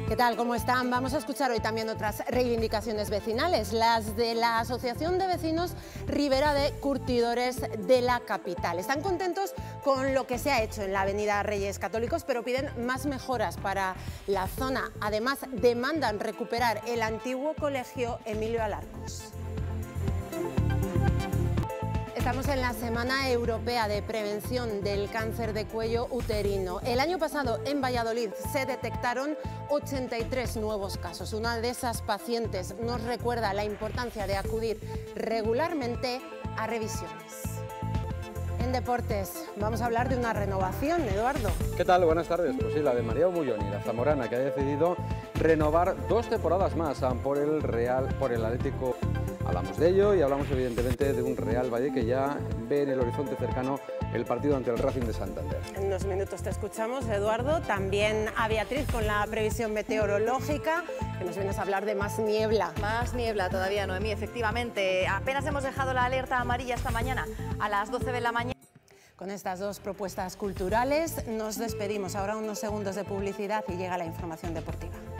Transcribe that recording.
¿Qué tal? ¿Cómo están? Vamos a escuchar hoy también otras reivindicaciones vecinales, las de la Asociación de Vecinos Ribera de Curtidores de la capital. Están contentos con lo que se ha hecho en la avenida Reyes Católicos, pero piden más mejoras para la zona. Además, demandan recuperar el antiguo colegio Emilio Alarcos. Estamos en la Semana Europea de Prevención del Cáncer de Cuello Uterino. El año pasado en Valladolid se detectaron 83 nuevos casos. Una de esas pacientes nos recuerda la importancia de acudir regularmente a revisiones. En deportes vamos a hablar de una renovación, Eduardo. ¿Qué tal? Buenas tardes. Pues sí, la de María Bulloni, la zamorana, que ha decidido renovar 2 temporadas más por el Atlético. Hablamos de ello y hablamos evidentemente de un Real Valle que ya ve en el horizonte cercano el partido ante el Racing de Santander. En unos minutos te escuchamos, Eduardo. También a Beatriz con la previsión meteorológica, que nos vienes a hablar de más niebla. Más niebla todavía, Noemí, efectivamente. Apenas hemos dejado la alerta amarilla esta mañana a las 12 de la mañana. Con estas 2 propuestas culturales nos despedimos. Ahora unos segundos de publicidad y llega la información deportiva.